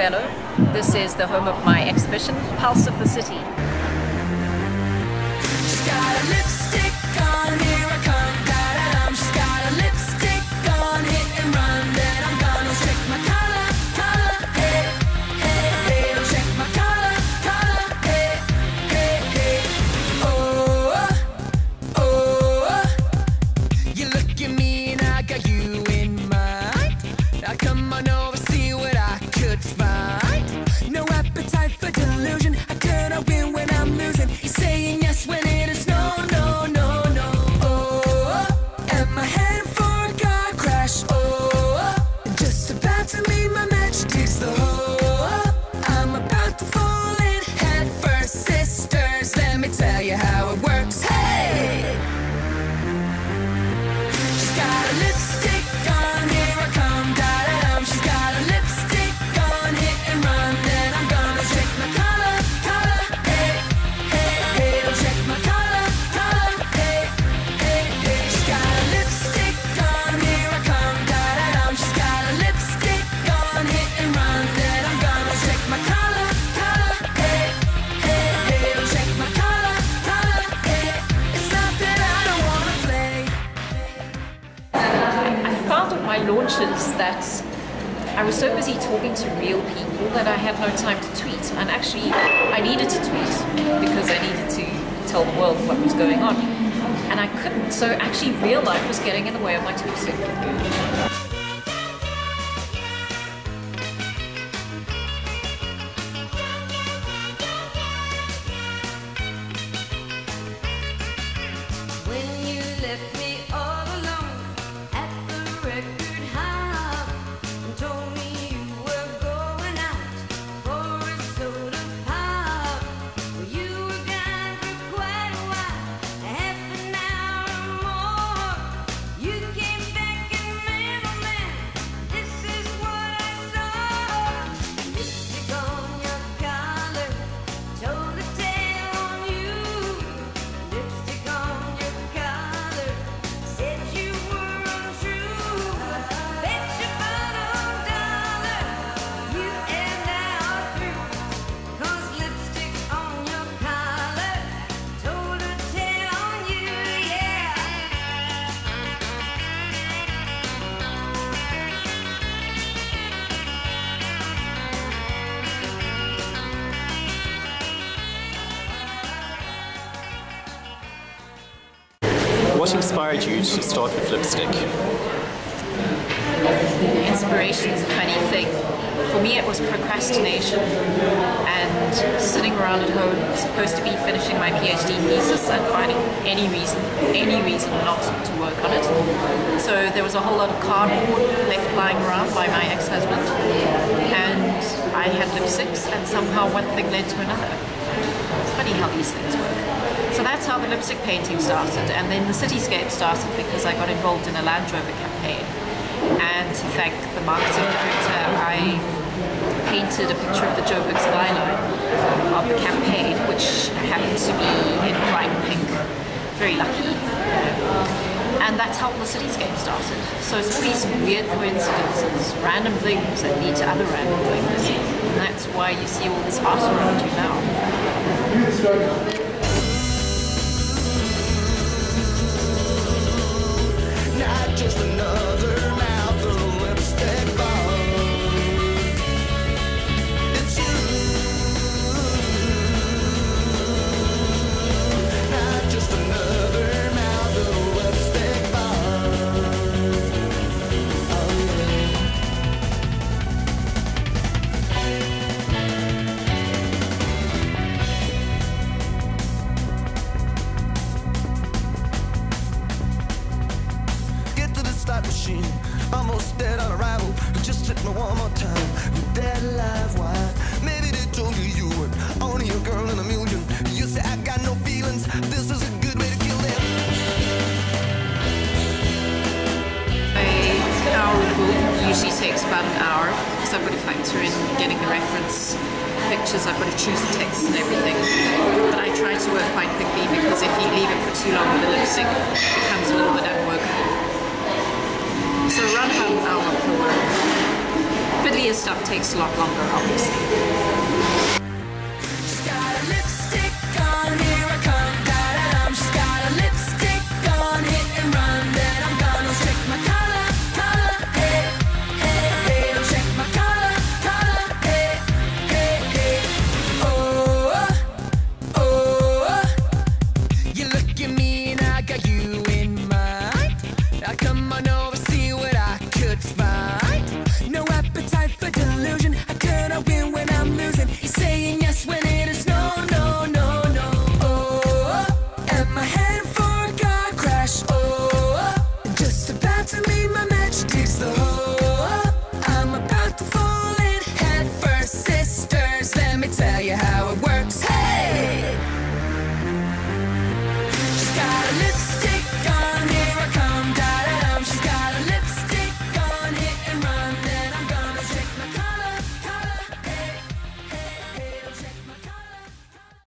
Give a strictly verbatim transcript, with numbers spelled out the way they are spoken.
Velo. This is the home of my exhibition, Pulse of the City. She's got a lipstick on, here I come, da-da-dum. She's got a lipstick on, hit and run, then I'm gonna check my collar, collar, hey, hey, hey. I'll check my collar, collar, hey, hey, hey. Oh, oh, oh. You look at me and I got you in mind. Now come on over, see what I could find. No appetite for delusion, I couldn't win when I'm losing. You're saying yes when it is no, no, no, no. Oh, am I headed for a car crash? Oh, just about to meet my match, takes the whole. I'm about to fall in head first, sisters. Let me tell you how it works. Hey! She's got a lipstick on, here I come, da-da-dum. She's got a lipstick on, hit and run, then I'm gonna check my collar, collar, hey, hey, hey. I'll check my collar, collar, hey, hey, hey. She's got a lipstick on, here I come, da-da-dum. She's got a lipstick on, hit and run, then I'm gonna check my collar, collar, hey, hey, hey. I'll check my collar, collar, hey. It's not that I don't wanna play. I found at my launches that I was so busy talking to real people that I had no time to tweet. And actually, I needed to tweet because I needed to tell the world what was going on. And I couldn't, so actually real life was getting in the way of my tweeting. When you left me all alone at the record hop and told me you were going out for a soda pop, well, you were gone for quite a while, a half an hour or more. You came back and man, oh man, this is what I saw. Lipstick on your collar, told a tale on you. Lipstick on your collar, said you were untrue. Bet your bottom dollar you and I are through. 'Cause lipstick on your collar told a tale on you, yeah. What inspired you to start with lipstick? Inspiration is a funny thing. For me it was procrastination and sitting around at home, supposed to be finishing my PhD thesis and finding any reason, any reason not to work on it. So there was a whole lot of cardboard left lying around by my ex-husband, and I had lipsticks, and somehow one thing led to another. It's funny how these things work. So that's how the lipstick painting started, and then the cityscape started because I got involved in a Land Rover campaign. And to thank the marketing director, I painted a picture of the Joburg skyline of the campaign, which happened to be in bright pink. Very lucky. And that's how the cityscape started. So it's all these weird coincidences, random things that lead to other random things. And that's why you see all this art around you now. Not just another mouth of lipstick bar. It's you. Not just another mouth of lipstick bar. Oh yeah. Machine, almost dead on arrival. Just hit me one more time. You're dead alive, why? Maybe they told you you were only a girl in a million. You say I got no feelings. This is a good way to kill them. An hour book usually takes about an hour because I've got to factor in getting the reference pictures, I've got to choose the text and everything. But I try to work quite quickly because if you leave it for too long with the lipstick, it becomes a little bit unworkable. So around about an hour per work. fiddlier stuff takes a lot longer, obviously.